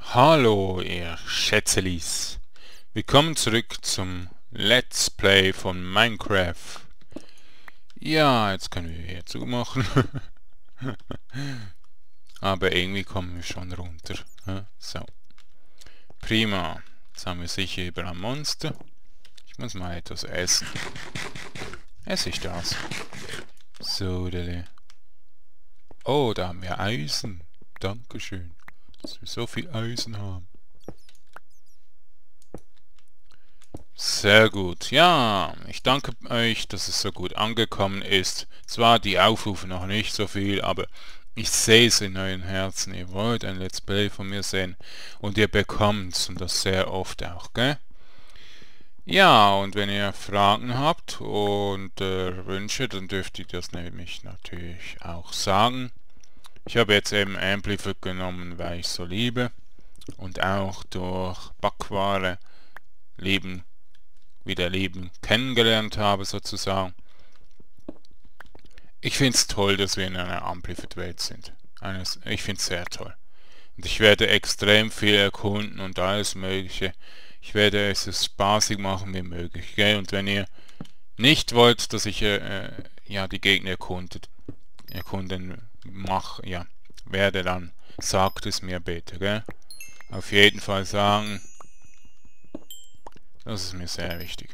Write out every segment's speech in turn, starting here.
Hallo, ihr Schätzelis. Willkommen zurück zum Let's Play von Minecraft. Ja, jetzt können wir hier zumachen. Aber irgendwie kommen wir schon runter. So, prima. Jetzt haben wir sicher überall Monster. Ich muss mal etwas essen. Esse ich das? So, dele. Oh, da haben wir Eisen. Dankeschön, dass wir so viel Eisen haben. Sehr gut. Ja, ich danke euch, dass es so gut angekommen ist. Zwar die Aufrufe noch nicht so viel, aber ich sehe es in euren Herzen. Ihr wollt ein Let's Play von mir sehen und ihr bekommt's und das sehr oft auch, gell? Ja, und wenn ihr Fragen habt und Wünsche, dann dürft ihr das nämlich natürlich auch sagen. Ich habe jetzt eben Amplify genommen, weil ich so liebe und auch durch Backware wieder Leben kennengelernt habe sozusagen. Ich finde es toll, dass wir in einer Amplified-Welt sind. Ich finde es sehr toll. Und ich werde extrem viel erkunden und alles Mögliche. Ich werde es so spaßig machen wie möglich. Gell? Und wenn ihr nicht wollt, dass ich ja die Gegner erkunden werde, dann sagt es mir bitte. Gell? Auf jeden Fall sagen, das ist mir sehr wichtig.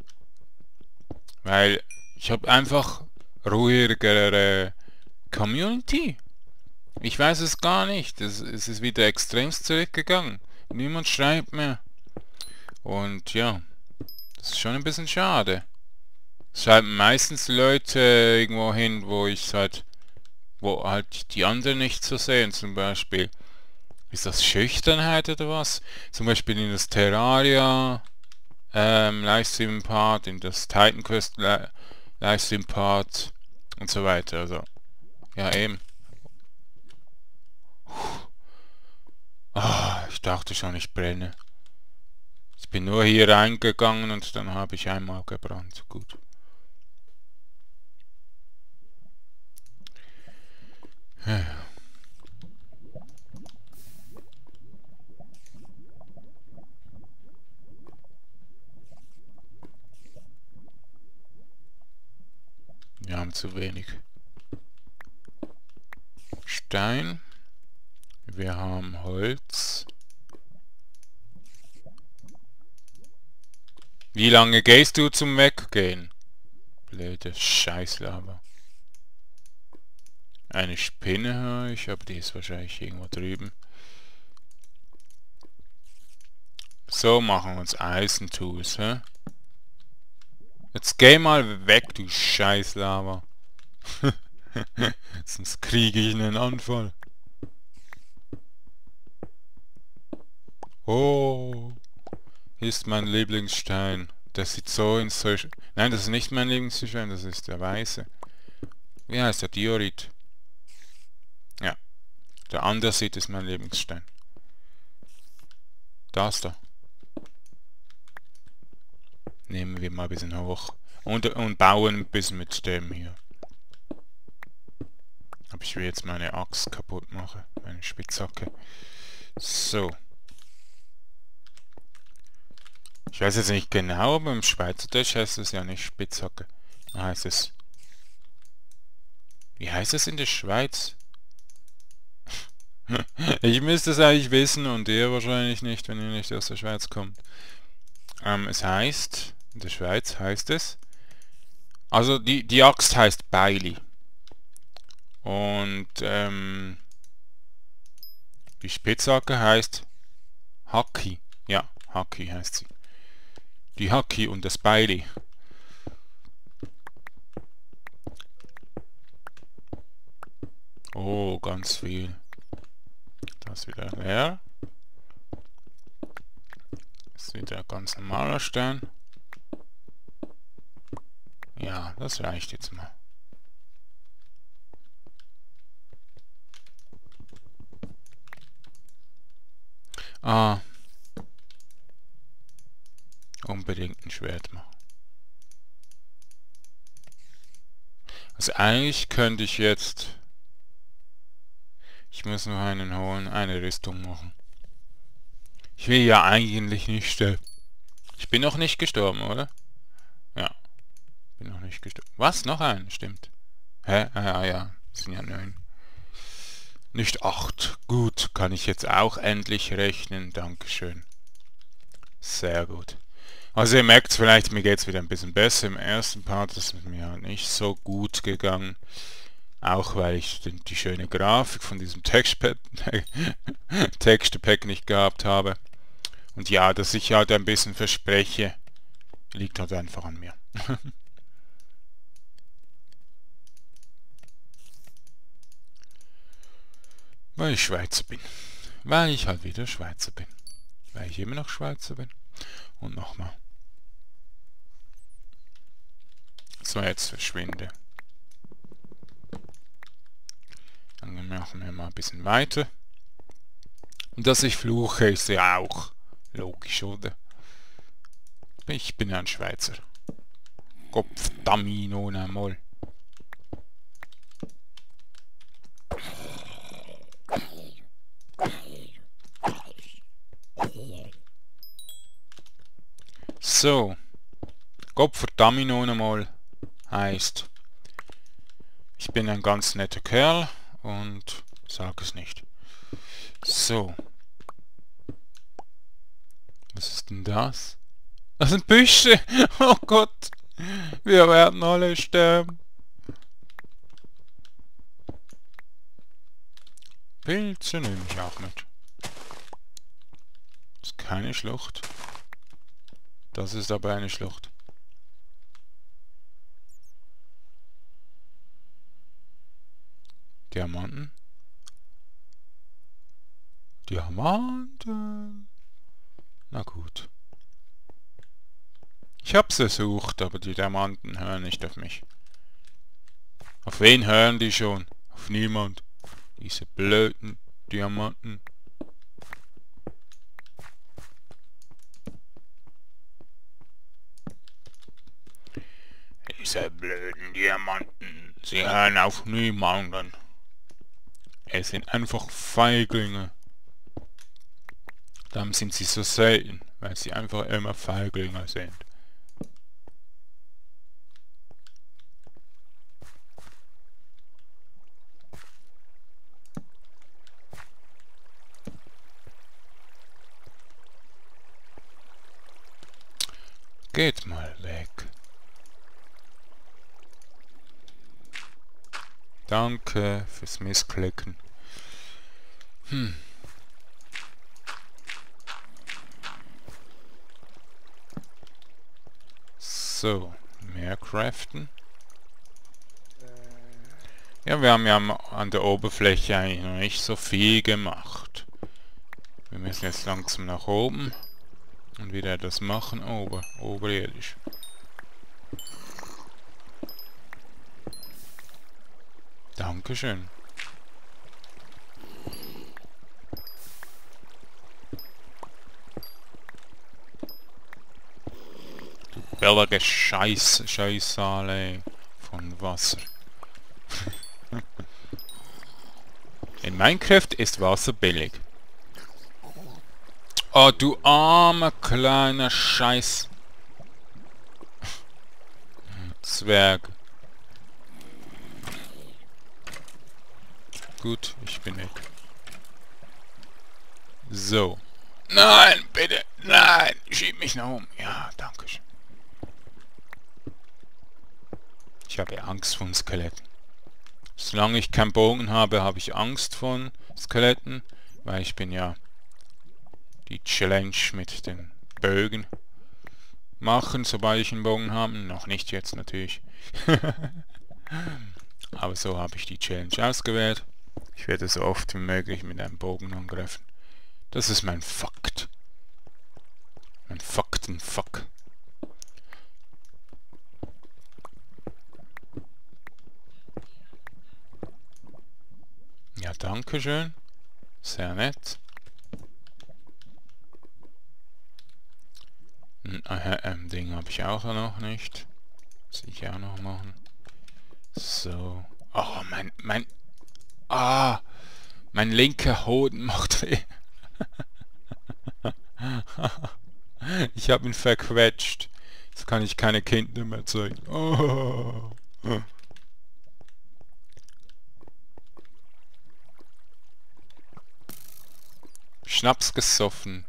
Weil ich habe einfach ruhigere Community. Ich weiß es gar nicht. Es ist wieder extremst zurückgegangen. Niemand schreibt mehr. Und ja, das ist schon ein bisschen schade. Es schreiben meistens Leute irgendwo hin, wo halt die anderen nicht so sehen. Zum Beispiel, ist das Schüchternheit oder was? Zum Beispiel in das Terraria Livestream-Part, in das Titan Quest Livestream-Part und so weiter. Also, ja eben. Ich dachte schon, ich brenne. Ich bin nur hier reingegangen und dann habe ich einmal gebrannt. Gut. Ja. Wir haben zu wenig Stein. Wir haben Holz. Wie lange gehst du zum Weggehen? Blöde Scheißlava. Eine Spinne höre ich, aber die ist wahrscheinlich irgendwo drüben. So machen wir uns Eisentools, hä? Jetzt geh mal weg, du Scheißlava. Sonst kriege ich einen Anfall. Oh, hier ist mein Lieblingsstein. Das sieht so in so... Nein, das ist nicht mein Lieblingsstein, das ist der weiße. Wie heißt der? Diorit. Ja, der Andesit ist mein Lieblingsstein. Das da. Nehmen wir mal ein bisschen hoch. Und bauen ein bisschen mit dem hier. Aber ich will jetzt meine Axt kaputt machen. Meine Spitzhacke. So. Ich weiß jetzt nicht genau, aber im Schweizerdeutsch heißt es ja nicht Spitzhacke. Da heißt es... Wie heißt es in der Schweiz? Ich müsste es eigentlich wissen und ihr wahrscheinlich nicht, wenn ihr nicht aus der Schweiz kommt. Es heißt... In der Schweiz heißt es... Also die Axt heißt Beili. Und die Spitzhacke heißt Haki. Ja, Haki heißt sie. Die Haki und das Beili. Oh, ganz viel. Das wieder leer. Das ist wieder ein ganz normaler Stein. Ja, das reicht jetzt mal. Unbedingt ein Schwert machen. Also eigentlich könnte ich jetzt... Ich muss noch einen holen, eine Rüstung machen. Ich will ja eigentlich nicht sterben. Ich bin noch nicht gestorben, oder? Ja, bin noch nicht gestorben. Was? Noch ein? Stimmt. Hä? Ah ja, das sind ja 9. Nicht 8. Gut, kann ich jetzt auch endlich rechnen. Dankeschön. Sehr gut. Also ihr merkt vielleicht, mir geht es wieder ein bisschen besser. Im ersten Part ist es mir halt nicht so gut gegangen. Auch weil ich die schöne Grafik von diesem Textpack nicht gehabt habe. Und ja, dass ich halt ein bisschen verspreche, liegt halt einfach an mir. Weil ich Schweizer bin. Weil ich halt wieder Schweizer bin. Weil ich immer noch Schweizer bin. Und nochmal. So, jetzt verschwinde. Dann machen wir mal ein bisschen weiter. Und dass ich fluche, ist ja auch logisch, oder? Ich bin ja ein Schweizer. Kopfdamino einmal. So. Kopfdamino einmal heißt, ich bin ein ganz netter Kerl und sag es nicht. So. Was ist denn das? Das sind Büsche! Oh Gott! Wir werden alle sterben. Pilze nehme ich auch mit. Das ist keine Schlucht. Das ist aber eine Schlucht. Diamanten. Diamanten. Na gut. Ich hab's versucht, aber die Diamanten hören nicht auf mich. Auf wen hören die schon? Auf niemand. Diese blöden Diamanten. Diese blöden Diamanten. Sie hören auf niemanden. Es sind einfach Feiglinge. Darum sind sie so selten, weil sie einfach immer Feiglinge sind. Geht mal weg. Danke fürs Missklicken. So, mehr craften. Ja, wir haben ja an der Oberfläche eigentlich noch nicht so viel gemacht. Wir müssen jetzt langsam nach oben und wieder das machen, oberirdisch. Dankeschön. Du billige Scheißale von Wasser. In Minecraft ist Wasser billig. Oh, du armer kleiner Scheiß. Zwerg. Gut, ich bin weg. So. Nein, bitte. Nein, schieb mich nach oben. Ja, danke schön. Ich habe Angst vor Skeletten. Solange ich keinen Bogen habe, habe ich Angst vor Skeletten, weil ich bin ja die Challenge mit den Bögen machen, sobald ich einen Bogen habe. Noch nicht jetzt natürlich. Aber so habe ich die Challenge ausgewählt. Ich werde so oft wie möglich mit einem Bogen angreifen. Das ist mein Fakt. Mein Faktenfuck. Ja, danke schön. Sehr nett. Ein Ding habe ich auch noch nicht. Muss ich auch noch machen. So. Oh, mein linker Hoden macht weh. Ich habe ihn verquetscht. Jetzt kann ich keine Kinder mehr zeigen. Oh. Schnaps gesoffen.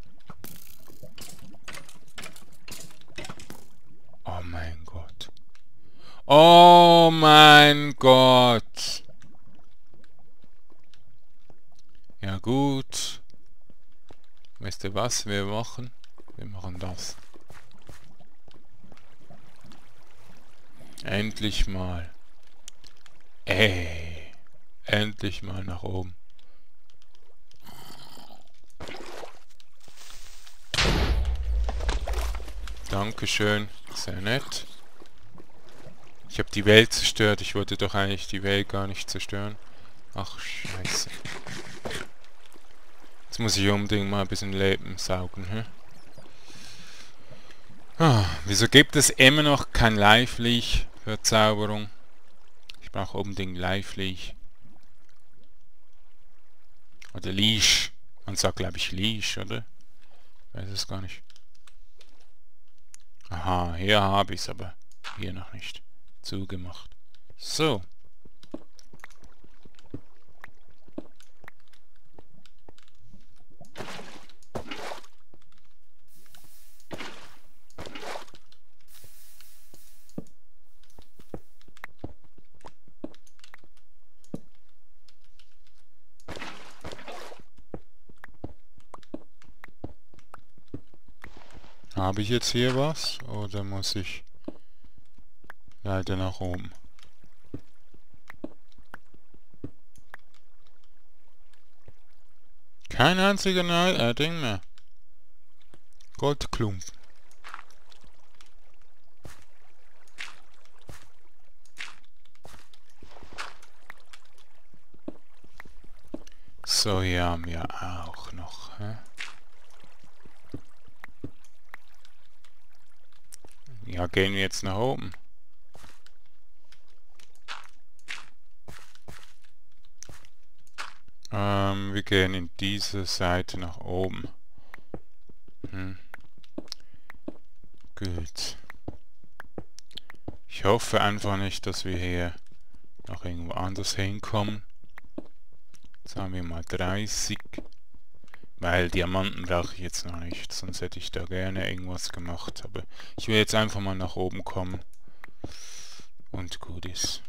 Oh mein Gott. Oh mein Gott. Ja gut. Weißt du was wir machen? Wir machen das. Endlich mal. Ey. Endlich mal nach oben. Dankeschön. Sehr nett. Ich habe die Welt zerstört. Ich wollte doch eigentlich die Welt gar nicht zerstören. Ach, scheiße. Jetzt muss ich unbedingt mal ein bisschen Leben saugen, hä? Ah, wieso gibt es immer noch kein Live-Leech für Zauberung? Ich brauche unbedingt Live-Leech. Oder Leash. Man sagt, glaube ich, Leash, oder? Ich weiß es gar nicht. Aha, hier habe ich es, aber hier noch nicht. Zugemacht. So. Habe ich jetzt hier was? Oder muss ich leider nach oben? Kein einziger Ding mehr. Goldklumpen. So, hier haben wir auch noch. Hä? Ja, gehen wir jetzt nach oben. Wir gehen in diese Seite nach oben. Gut. Ich hoffe einfach nicht, dass wir hier noch irgendwo anders hinkommen. Jetzt haben wir mal 30. Weil Diamanten brauche ich jetzt noch nicht, sonst hätte ich da gerne irgendwas gemacht. Aber ich will jetzt einfach mal nach oben kommen. Und gut ist.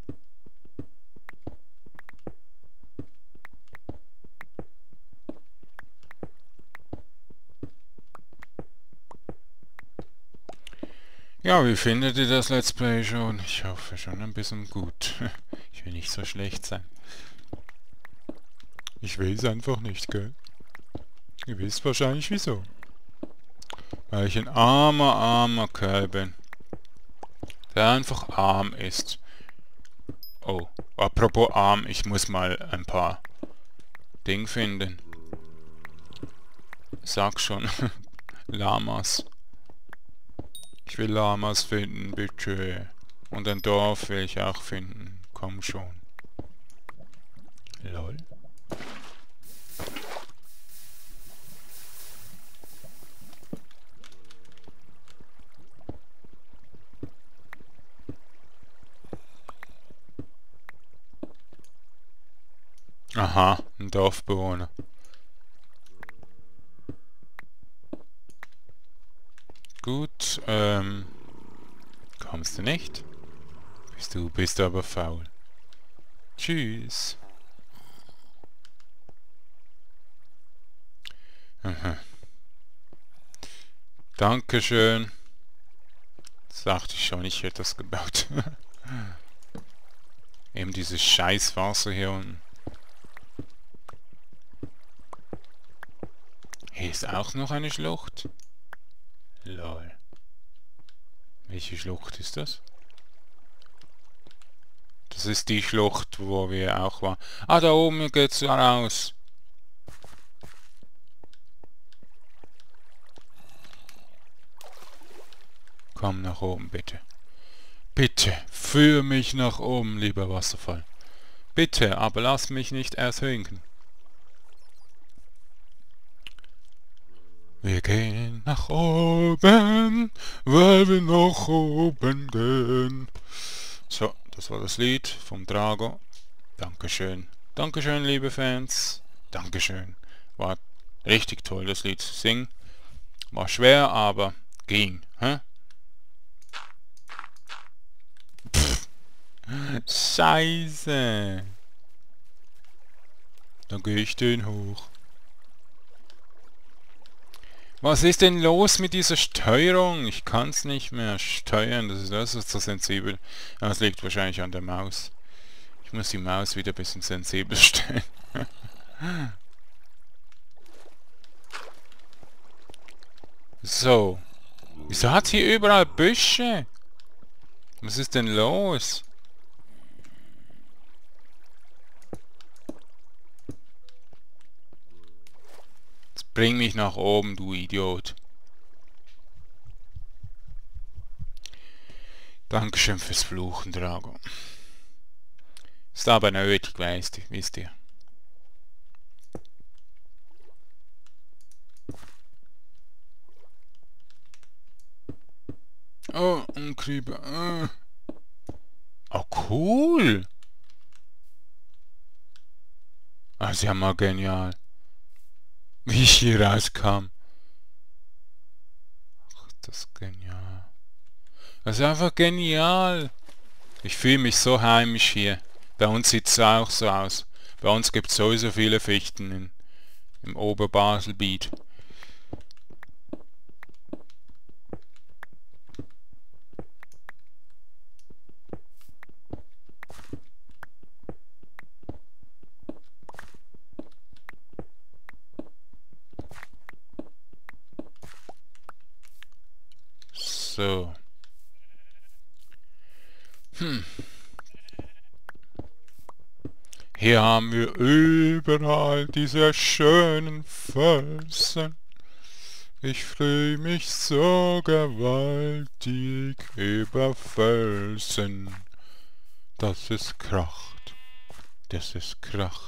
Ja, wie findet ihr das Let's Play schon? Ich hoffe schon ein bisschen gut. Ich will nicht so schlecht sein. Ich will es einfach nicht, gell? Ihr wisst wahrscheinlich wieso. Weil ich ein armer Kerl bin. Der einfach arm ist. Oh, apropos arm, ich muss mal ein paar Dinge finden. Sag schon. Lamas. Ich will Lamas finden, bitte. Und ein Dorf will ich auch finden. Komm schon. Lol. Aha, ein Dorfbewohner. Gut, kommst du nicht? Bist du aber faul. Tschüss. Aha. Dankeschön. Sagte ich schon, ich hätte das gebaut. Eben dieses scheiß Wasser hier unten. Hier ist auch noch eine Schlucht. Lol. Welche Schlucht ist das? Das ist die Schlucht, wo wir auch waren. Ah, da oben geht's raus. Komm nach oben, bitte. Bitte, führ mich nach oben, lieber Wasserfall. Bitte, aber lass mich nicht ertrinken. Wir gehen nach oben, weil wir nach oben gehen. So, das war das Lied vom Drago. Dankeschön. Dankeschön, liebe Fans. Dankeschön. War richtig toll, das Lied zu singen. War schwer, aber ging. Hä? Scheiße. Dann gehe ich den hoch. Was ist denn los mit dieser Steuerung? Ich kann es nicht mehr steuern. Das ist so sensibel. Das liegt wahrscheinlich an der Maus. Ich muss die Maus wieder ein bisschen sensibel stellen. So. Wieso hat hier überall Büsche? Was ist denn los? Jetzt bring mich nach oben, du Idiot. Dankeschön fürs Fluchen, Drago. Ist aber nötig, wisst ihr. Oh, ein Creeper. Oh, cool. Ah, ist ja mal genial. Wie ich hier rauskam. Ach, das ist genial. Das ist einfach genial. Ich fühle mich so heimisch hier. Bei uns sieht es auch so aus. Bei uns gibt es sowieso viele Fichten im Oberbaselbiet. So. Hier haben wir überall diese schönen Felsen. Ich fühle mich so gewaltig über Felsen. Das ist Kracht. Das ist Kracht.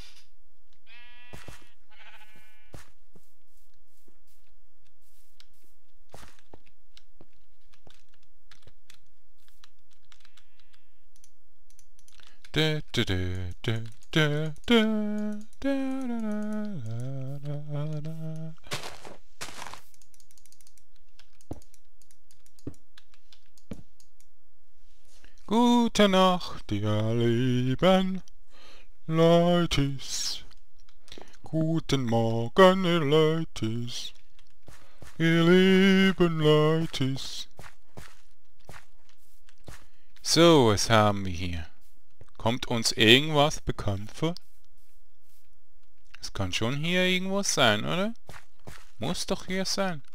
Gute Nacht, ihr lieben Leutis. Guten Morgen, ihr Leutis. Ihr lieben Leutis. So, was haben wir hier? Kommt uns irgendwas bekannt vor? Es kann schon hier irgendwas sein, oder? Muss doch hier sein.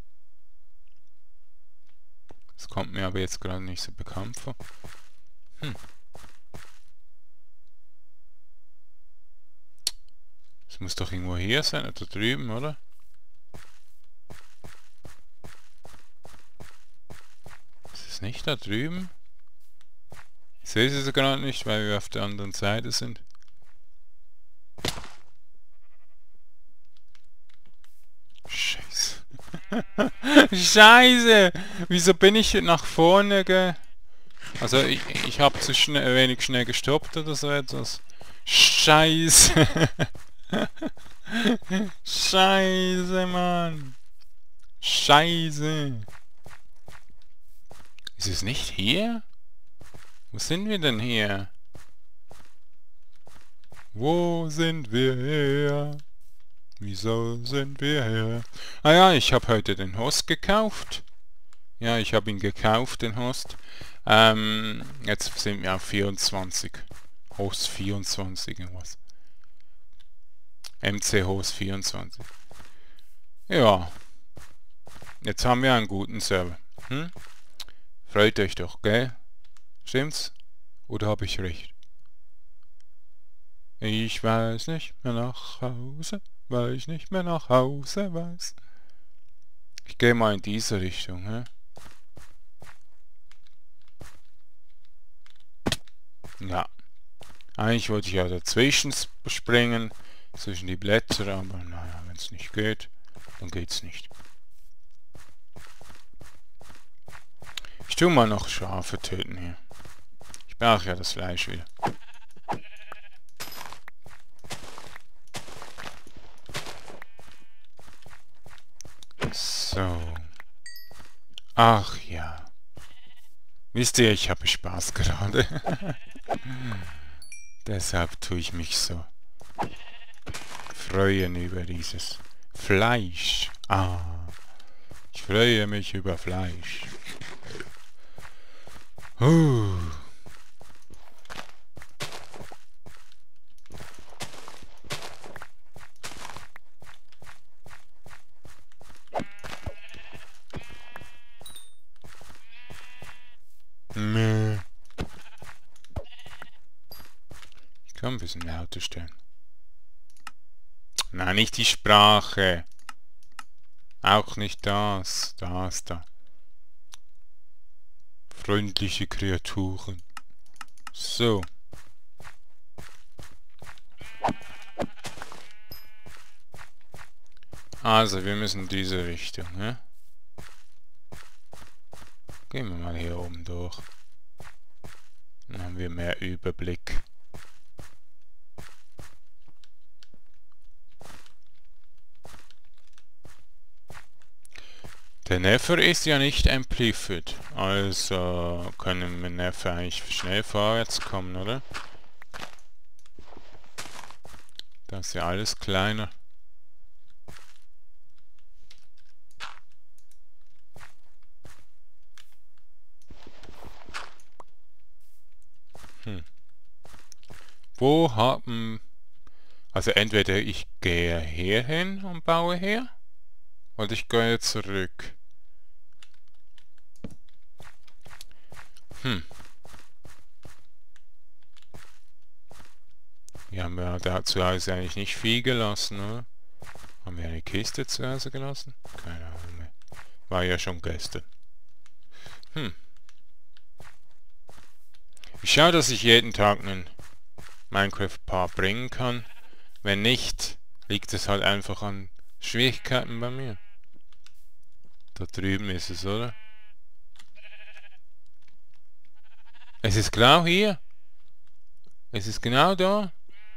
Das kommt mir aber jetzt gerade nicht so bekannt vor. Es muss doch irgendwo hier sein, oder drüben, oder? Ist es nicht da drüben? Ich sehe sie gerade nicht, weil wir auf der anderen Seite sind. Scheiße. Scheiße! Wieso bin ich nach vorne Also ich habe zu wenig schnell gestoppt oder so etwas. Scheiße! Scheiße, Mann! Scheiße! Ist es nicht hier? Wo sind wir denn hier? Wo sind wir her? Wieso sind wir her? Ah ja, ich habe heute den Host gekauft. Ja, ich habe ihn gekauft, den Host. Jetzt sind wir auf 24. Host 24 irgendwas. MC Host 24. Ja. Jetzt haben wir einen guten Server. Freut euch doch, gell? Stimmt's? Oder habe ich recht? Ich weiß nicht mehr nach Hause, weil ich nicht mehr nach Hause weiß. Ich gehe mal in diese Richtung, hä? Ja. Eigentlich wollte ich ja dazwischen springen, zwischen die Blätter, aber naja, wenn es nicht geht. dann geht's nicht. Ich tue mal noch Schafe töten hier. Ich brauche ja das Fleisch wieder. So. Ach ja. Wisst ihr, ich habe Spaß gerade. Deshalb tue ich mich so freuen über dieses Fleisch. Ah, ich freue mich über Fleisch. Huh. Mäh. Ich kann ein bisschen lauter stellen. Nein, nicht die Sprache. Auch nicht das. Das da. Freundliche Kreaturen. So. Also, wir müssen in diese Richtung, ne? Gehen wir mal hier oben durch. Dann haben wir mehr Überblick. Der Nefer ist ja nicht amplified, also können wir Nefer eigentlich schnell vorwärts kommen, oder? Das ist ja alles kleiner. Wo haben... Also entweder ich gehe hier hin und baue her, oder ich gehe zurück. Wir haben ja da zu Hause eigentlich nicht viel gelassen, oder? Haben wir eine Kiste zu Hause gelassen? Keine Ahnung mehr. War ja schon gestern. Ich schaue, dass ich jeden Tag einen Minecraft-Part bringen kann. Wenn nicht, liegt es halt einfach an Schwierigkeiten bei mir. Da drüben ist es, oder? Es ist genau hier. Es ist genau da.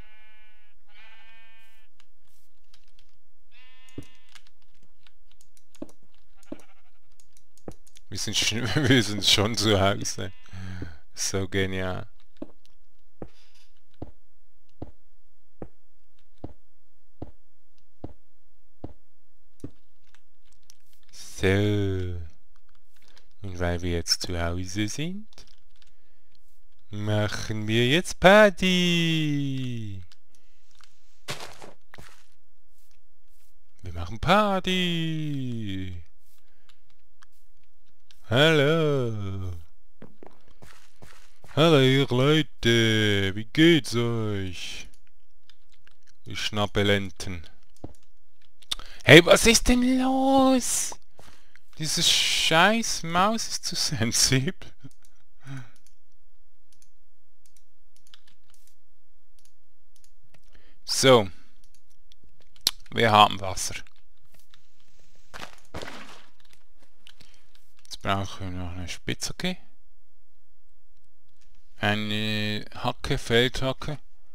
Wir sind schon zu Hause. So genial. So. Und weil wir jetzt zu Hause sind, machen wir jetzt Party. Wir machen Party. Hallo. Hallo ihr Leute, wie geht's euch? Ihr Schnappelenten. Hey, was ist denn los? Diese scheiß Maus ist zu sensibel. So. Wir haben Wasser. Jetzt brauchen wir noch eine Spitzhacke. Eine Hacke, Feldhacke.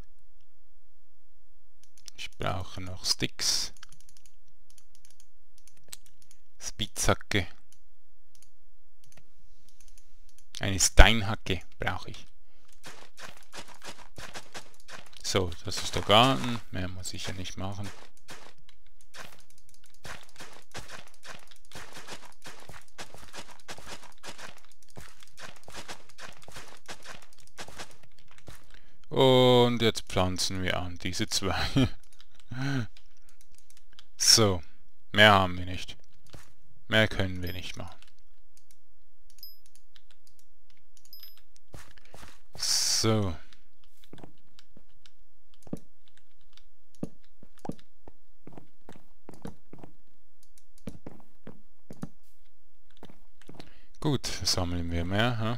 Ich brauche noch Sticks. Spitzhacke. Eine Steinhacke brauche ich. So, das ist der Garten. Mehr muss ich ja nicht machen. Und jetzt pflanzen wir an diese zwei. So, mehr haben wir nicht. Mehr können wir nicht machen. So. Gut, sammeln wir mehr. Hm?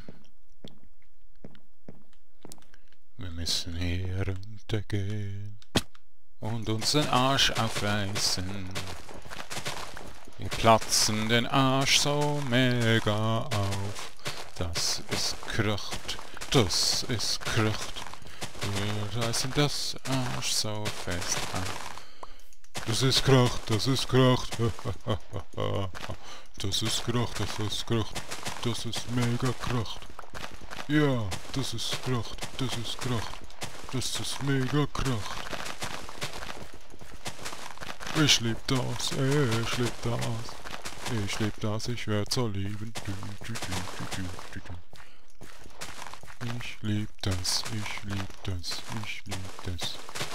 Wir müssen hier runtergehen und uns den Arsch aufreißen. platzen den Arsch so mega auf. Das ist Kracht, das ist Kracht. Wir reißen das Arsch so fest an. Das ist Kracht, das ist Kracht. Das ist Kracht, das ist Kracht. Das ist mega Kracht. Ja, das ist Kracht, das ist Kracht. Das ist mega Kracht. Ich lieb das, ich lieb das. Ich lieb das, ich werd's so lieben. Ich lieb das, ich lieb das, ich lieb das.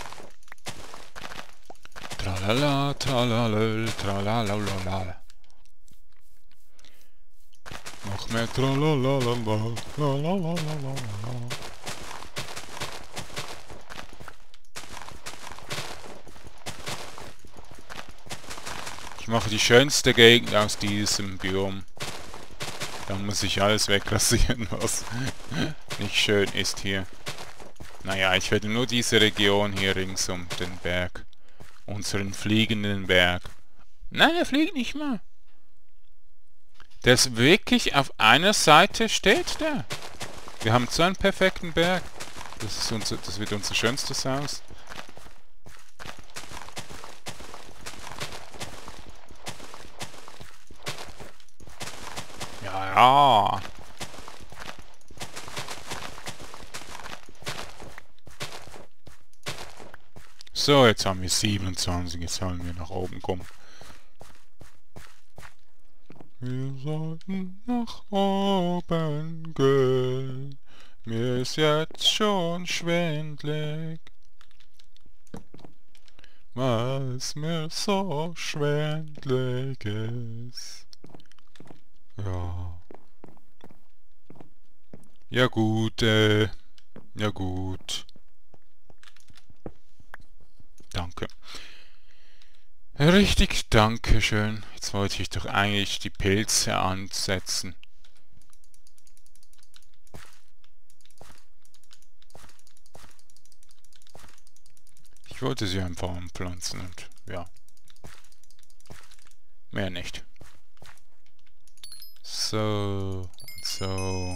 Tralala, tralalel, tralalalala. Noch mehr tralalalala, tralalalala. Ich mache die schönste Gegend aus diesem Biom. Dann muss ich alles wegrasieren, was nicht schön ist hier. Naja, ich werde nur diese Region hier rings um den Berg. Unseren fliegenden Berg. Nein, er fliegt nicht mal. Der ist wirklich auf einer Seite steht der. Wir haben so einen perfekten Berg. Das wird unser schönstes Haus. Ja. So, jetzt haben wir 27, jetzt sollen wir nach oben kommen. Wir sollten nach oben gehen, mir ist jetzt schon schwindlig, weil es mir so schwindlig ist. Ja. Ja gut, ja gut. Danke. Richtig, danke schön. Jetzt wollte ich doch eigentlich die Pilze ansetzen. Ich wollte sie einfach anpflanzen und ja. Mehr nicht. So und so.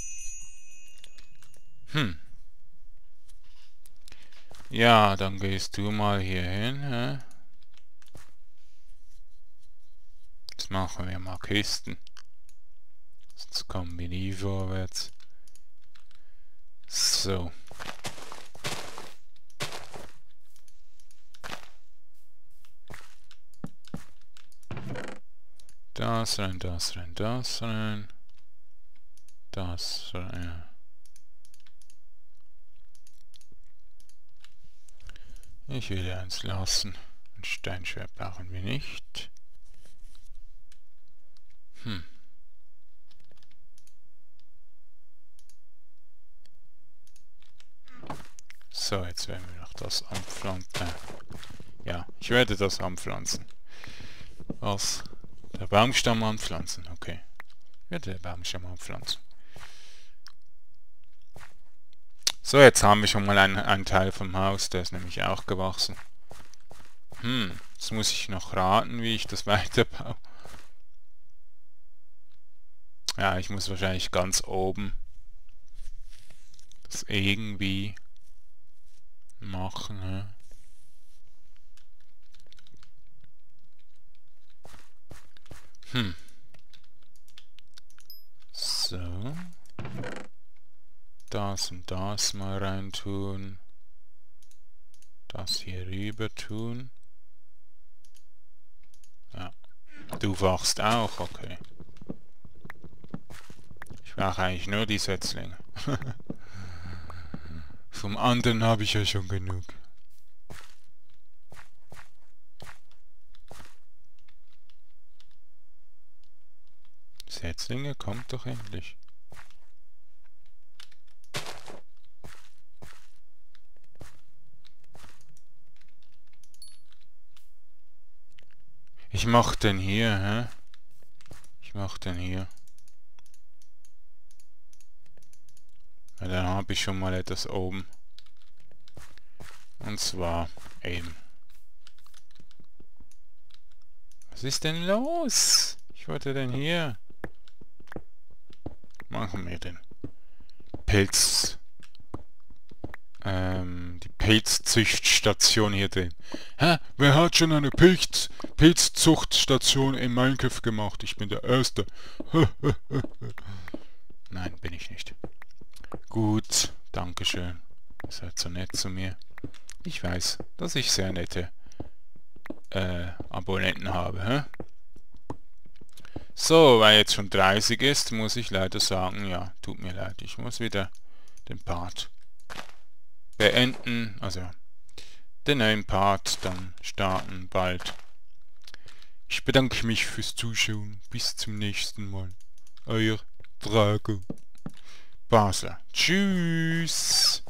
Ja, dann gehst du mal hier hin, hä? Jetzt machen wir mal Kisten. Sonst kommen wir nie vorwärts. So. Das rein, das rein, das rein. Das rein, ja. Ich will eins lassen. Ein Steinschwert brauchen wir nicht. So, jetzt werden wir noch das anpflanzen. Ja, ich werde das anpflanzen. Was? Der Baumstamm anpflanzen, okay. Ich werde den Baumstamm anpflanzen. So, jetzt haben wir schon mal einen Teil vom Haus, der ist nämlich auch gewachsen. Jetzt muss ich noch raten, wie ich das weiterbaue. Ja, ich muss wahrscheinlich ganz oben das irgendwie machen. Ja. So. Das und das mal rein tun. Das hier rüber tun. Ja. Du wachst auch, okay. Ich brauche eigentlich nur die Setzlinge. Vom anderen habe ich ja schon genug. Setzlinge, kommt doch endlich. Ich mach den hier, hä? Ich mach den hier. Ja, dann habe ich schon mal etwas oben. Und zwar eben. Was Was ist denn los? Ich wollte denn hier... Machen wir den Pilz... die Pilzzüchtstation hier drin. Hä? Wer hat schon eine Pilzzuchtstation in Minecraft gemacht? Ich bin der Erste. Nein, bin ich nicht. Gut, dankeschön. Ihr seid so nett zu mir. Ich weiß, dass ich sehr nette Abonnenten habe. Hä? So, weil jetzt schon 30 ist, muss ich leider sagen, ja, tut mir leid. Ich muss wieder den Part beenden, also den neuen Part dann starten bald. Ich bedanke mich fürs Zuschauen. Bis zum nächsten Mal. Euer Drago Basler. Tschüss.